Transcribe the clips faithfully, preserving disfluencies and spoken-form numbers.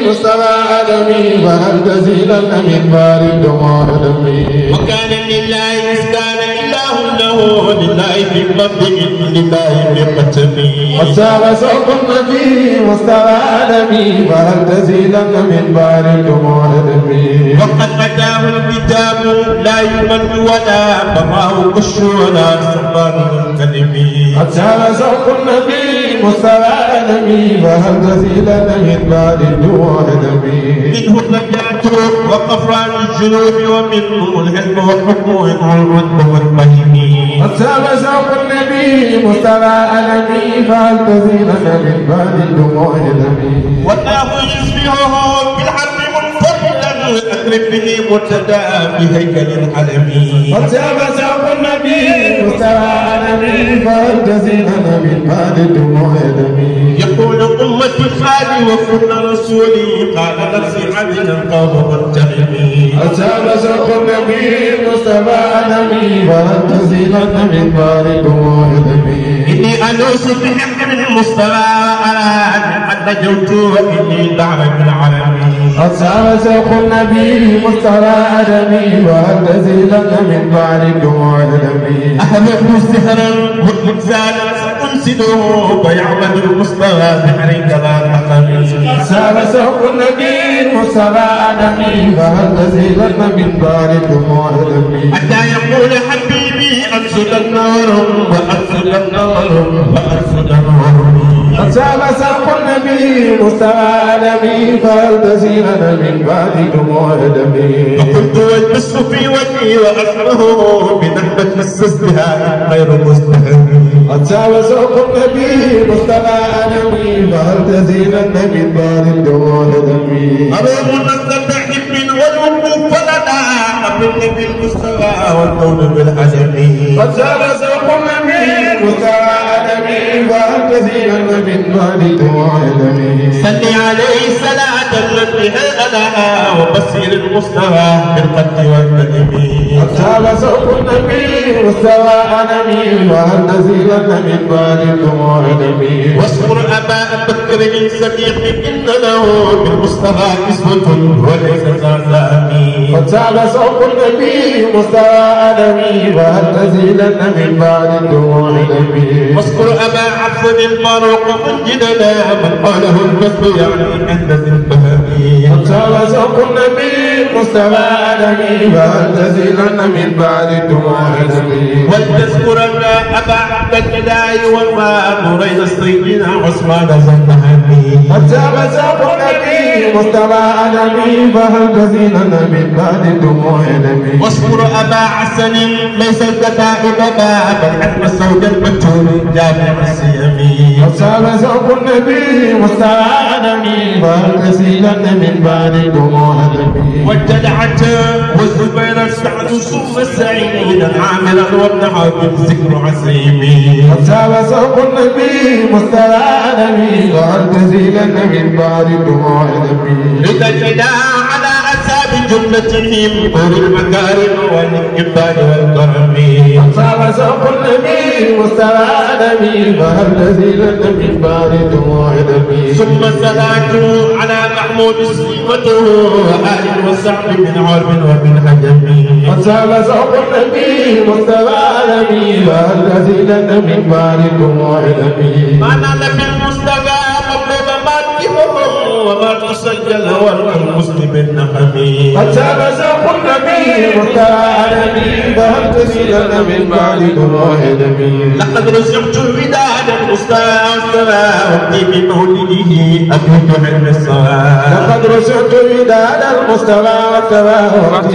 مصطفى آدمي فهل تزيلن من بار الدموع دمي وكان لله إسكان إله له لله في مبدئ لله في قتمي وساب سوق النبي مصطفى آدمي فهل تزيلن من بار الدموع دمي وقد أتاه الكتاب لا يمل ولا براه قش ولا صبر كلمي وساب سوق النبي مصطفى آدمي فهل تزيلن من بار الدموع دمي منه النجاة وقفران الجنوب ومنه العلم والحكم والعلم والفهم وساب سوق النبي مصطفى آدمي فهل تزيلن من بار الدموع دمي والله يشبهه بالحرب منفردا أكرم به مرتدى بهيكل العالمين وساب سوق النبي مصطفى آدمي فهل تزيلن من بار الدموع دمي يقول أمتي خالي وكل رسولي قال نفسي عدل القوم والتهمي وساب سوق النبي مصطفى آدمي فهل تزيلن من بار الدموع دمي إني أنوس بحق المصطفى أرى أن قد نجوت وإني دعوة العالمين وساب سوق النبي مصطفى آدمي فهل تزيلن من بار الدموع دمي أهبه سهرا والمجزالا سأنسده ويعبد المصطفى بحرك لا تقمي ساب سوق النبي مصطفى آدمي فهل تزيلن من بار الدموع دمي حتى يقول حبيبي أرسل النار وأرسل النار وأرسل النار وساب سوق النبي مصطفى آدمي فهل تزيلن من بار الدموع دمي فقلت والبس في وجهي وأسره بنحبة السسبها غير مستهم وساب سوق النبي مصطفى آدمي فهل تزيلن من بار الدموع دمي أروم نزلت حب والوقوف لنا أبن بالمستوى والكون بالعجمي وساب سوق النبي مصطفى آدمي فهل تزيلن من بار الدموع دمي صل عليه صلاة بها الأنا وبصير المستوى بالقد والندم وساب سوق النبي مصطفى آدمي فهل تزيلن من بار الدموع دمي واذكر أبا بكر من صديق إن له بالمصطفى نسبة وليس زعزامي وساب سوق النبي مصطفى آدمي فهل تزيلن من بار الدموع دمي واذكر أبا عبد الفاروق منجدنا من قاله البث يعني أهل الفهم وساب سوق النبي مصطفى آدمي فهل تزيلن من بار الدموع دمي ولتذكرن أبا عبد الإله والماء نورين الصيدين عثمان زنهني وساب سوق النبي مصطفى آدمي فهل تزيلن من بار الدموع دمي واذكر أبا عسل ليس الكتائب بابا حتم السود البتول جامع السيمي وساب سوق النبي مصطفى آدمي فهل تزيلن من بار الدموع دمي والجدعة والزبير السعد ثم السعيد عاملا وابن حاتم ذكر عسيمي وساب سوق النبي مصطفى آدمي فهل تزيلن من بار الدموع دمي رضا الفداء على أساب جملتهم طول المكارم والإقبال والكرم وساب سوق النبي مصطفى آدمي فهل تزيلن من بار الدموع دمي ثم الصلاة على محمود سيمته وآل وصحب من عرب ومن حجم وساب سوق النبي مصطفى آدمي فهل تزيلن من بار الدموع دمي ما نال بالمصطفى مطلوب ماتبه وما تسجل والمسلم النقمي وساب سوق النبي مصطفى آدمي فهل تزيلن من بار الدموع دمي لقد رزقت وداد المصطفى والسلام بمولده أبيت علم الصلاة لقد رزقت وداد المصطفى والسماء وقت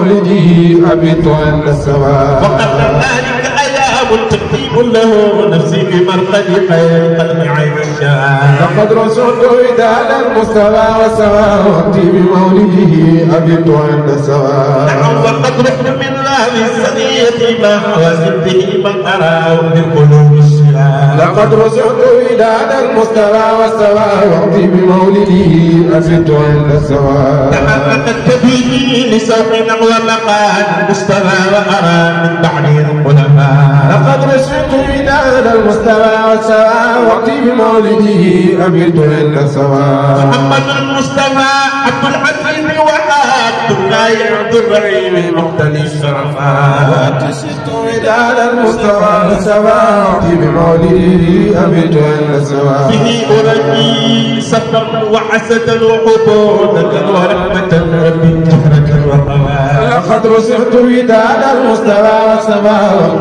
بمولده أبيت عند السماء وقد ذلك أيام تقديم له نفسي بمرقد خير الخلق عين الشام لقد رزقت وداد المصطفى والسماء وقت بمولده أبيت عند السماء نعم وقد رحت من هذه السنية ما حوازن به من أراه بالقلوب الشام لقد رزقت وداد المصطفى والسماء وقت بمولده أبيت عند السماء تحققت به لسوق نحو مقال المصطفى وأرى من بعد الخلفاء لقد رزقت وداد المصطفى والسماء وقت بمولده أبيت عند السماء محمد المصطفى المصطفى عبد العزيز وحاب الله عبد الرحيم مقتدي الشرفات شئت وداد المصطفى سواء بمولده أبيت أن سواء به أرجي صبرا وحسدا وحبوبة ورحمة ربي جهرة وقوى لقد رسلت وداد المصطفى سواء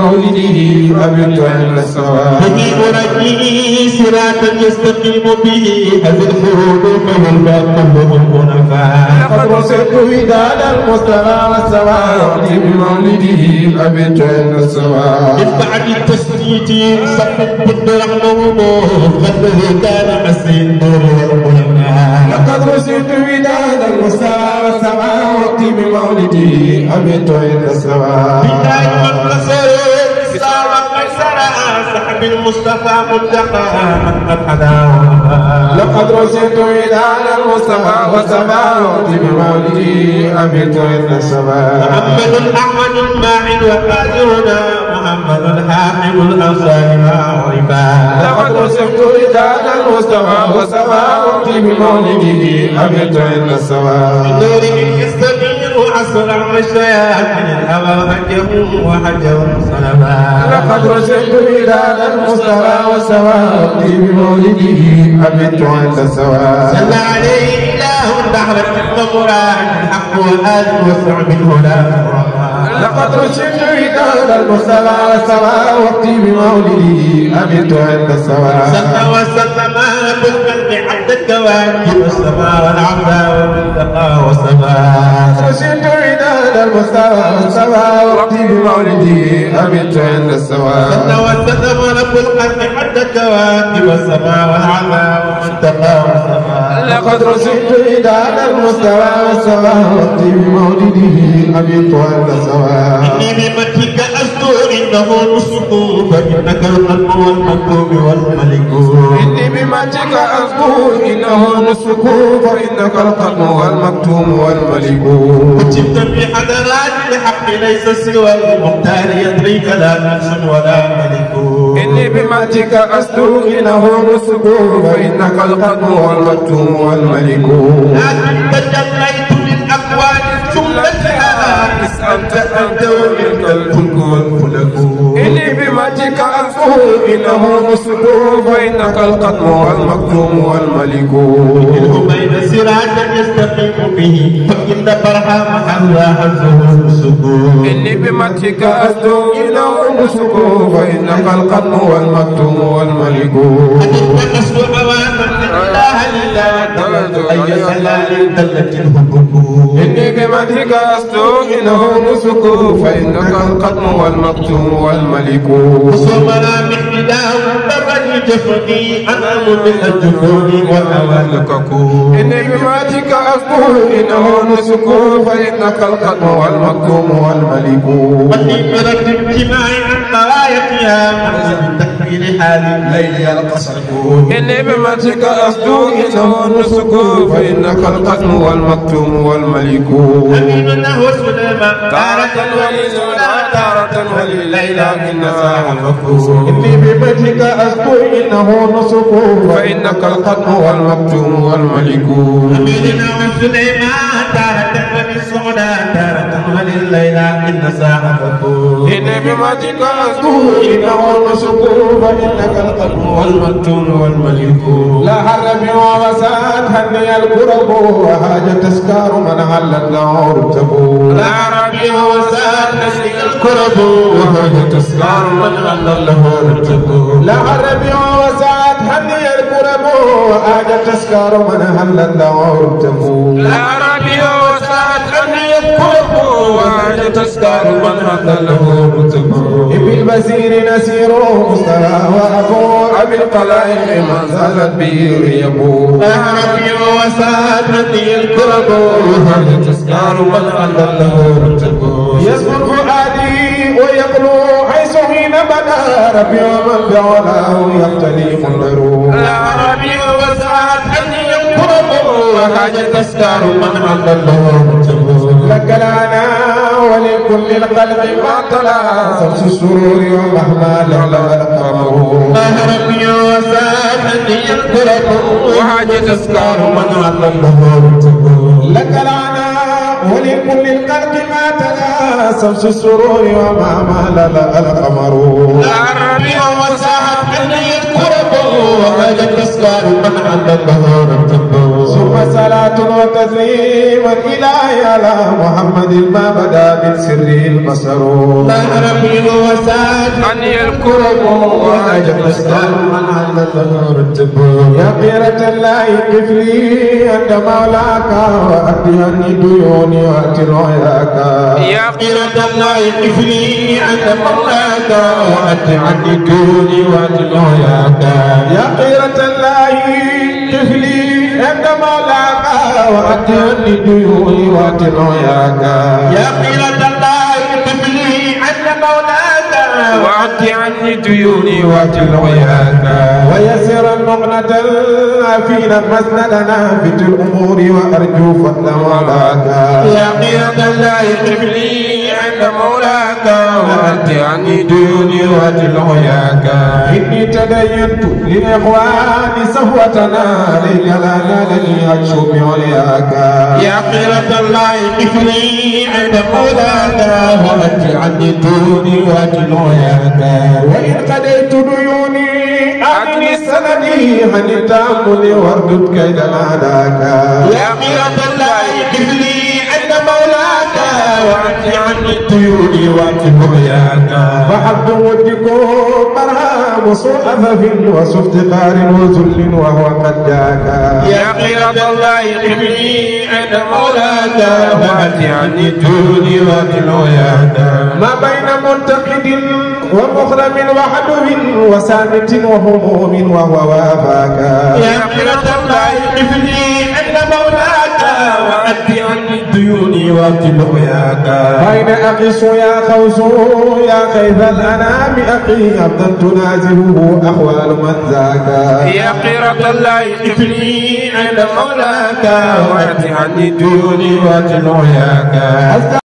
بمولده أبيت أن سواء به أرجي صراطا يستقيم به هذه الفروض فهم كلهم منفعا لقد رسلت وداد المصطفى سواء بمولده أبيت أن سواء من بعد التسديد صفت بالرحمة خلفه كان مسيد نور والمنفعا لقد رسلت وداد المصطفى سواء بمولده أبيت أن سواء بداية والنصر ساوى قيصر صحب المصطفى ملتقى قد حدا لقد رسلت إلى المصطفى والسماوات بمولده أبيت إن السماء محمد الأحمد الماعن وقادرنا محمد الحاكم الأنصار وعباد لقد رسلت إلى المصطفى والسماوات بمولده أبيت إن السماء نوره يستبين أسرع الشياطين الهوى هجموا وهجوا صنما لقد رسلت إلى المصطفى والسماوات بمولده أبيت عند السواء صلى عليه إله الدهر المراد الحق والآل وسع بالهدى لقد رسلت إلى المصطفى والسماوات بمولده أبيت عند السواء صلى وسلم بالقلب عند الكواكب السماء والعبد وبالتقى والسماء رسلت إلى المصطفى والسماوات بمولده أبيت عند السواء صلى وسلم رب القلب عند الكواكب السماء والعبد وبالتقى والسماء لقد رسلت إلى المصطفى والسماوات بمولده أبيت عند السواء إني بمتك أسدو إنه نصف فإنك القلب والمكتوب والملك إني بمتك أذكر إنه نسك فإنك القدم والمكتوم والملك كتبت في حضرات الحق ليس سوى المختار يدريك لا نفس ولا ملك إني بمتك أذكر إنه نسك فإنك القدم والمكتوم والملك لكن تجليت للأكوان جملتها أنت أنت ومنك الفلك والفلك إني بمتك أذكر إنه نسك فإنك القدم والمكتوم والملك منه بين سراج يستقيم به فإن برهام حظا حظه السكون إني بمتك أذكر إنه نسك فإنك القدم والمكتوم والملك أجد نسل أوامر لا إله إلا أنت أي سلال دلت الهبوب إني بمدحك أستو إنه نسك فإنك القدم والمكتوم والملك وصمنا محمداه برني جفني أنا من الجفون وأوالكك إني بمدحك أستو إنه نسك فإنك القدم والمكتوم والملك وفي مرد اجتماع عن قرايتها منزل تحويل حال الليل القصر إني بمدحك أستو إنه نسك فإنك القدم والمكتوم والملك أميننا وسليمان تارة وليلى تارة وليلى إن ساحفك إني بمدحك أستو إنه نسك فإنك القدم والمكتوم والملك أميننا وسليمان تارة وللسعدى تارة ولليلى إن ساحفك إني بمدحك أستو إنه نسك فإنك القدم والمكتوم والملك لا حرب ووسات هني الكرب وهاج تسكار من علت له رتب لا ربي وسات نسلك الكرب وهاج تسكار من علت له رتب لا حرب ووسات هني الكرب وهاج تسكار من علت له رتب لا ربي وسات هني الكرب وهاج تسكار من علت له رتب بالبصير نسير مستوى وأبور بالقلائق من زالت به ريبو لا ربي وسات هني الكرب وهاج تسكار من علت له رتب يسكن فؤادي ويقلو حيث حين بدا ربي ومن بعلاه يقتلي منذر لا ربي وسات هني الكرب وهاج تسكار من علت له رتب لك العناء ولكل الخلق ما طلع شمس السرور ومهما لعلى القمر ربي وساعدني الكرب وحاجة تسكر من على النهار لك العناء ولكل الخلق ما تلا شمس السرور ومهما لعلى القمر ربي وساعدني الكرب وحاجة تسكر من على النهار ثم صلاة وتسليما إلهي على محمد ما بدا من سره البصر ربي وساعدني الكرب وحاجة تسكر من على النهار يا خيرة الله قفلي أنت مولاك وأديني ديوني وأتي رؤياك يا خيرة الله قفلي أنت مولاك وأديني ديوني وأتي رؤياك يا خيرة الله قفلي أنت مولاك وأديني ديوني وأتي رؤياك يا خيرة الله قفلي أنت مولاك وأعطي عني ديوني وأتي رؤياك ويسر المغنة فينا مسندنا في الأمور وأرجو فضل مولاك يا خيرة الله قفلي أنت مولاك وأعطي عني ديوني وأتي رؤياك إني تدينت للإخوان صهوتنا لجلالني أكشف علياك يا خيرة الله قفلي أنت مولاك وأعطي عني ديوني وأتي رؤياك وإن قضيت ديوني أغني سندي عن التأمل واردد كيد ناداك يا خيرة الله قفلي أنت مولاك وأعطي عني ديوني وأتي رؤياك فحب ودكم مرام سوء أثف وسوء افتقار وذل وهو قد جاك يا خيرة الله قفلي أنت مولاك وأعطي عني ديوني وأتي رؤياك ما بين منتقد ومخرم وحدو وسامت وهموم وهو وافاك يا خيرة الله قفلي أنت مولاك وأدي عني ديوني وأتي رؤياك أين أقص يا خوس يا خيف الأنام أخي عبدا تنازله أحوال من ذاك يا خيرة الله قفلي أنت مولاك وأدي عني ديوني وأتي رؤياك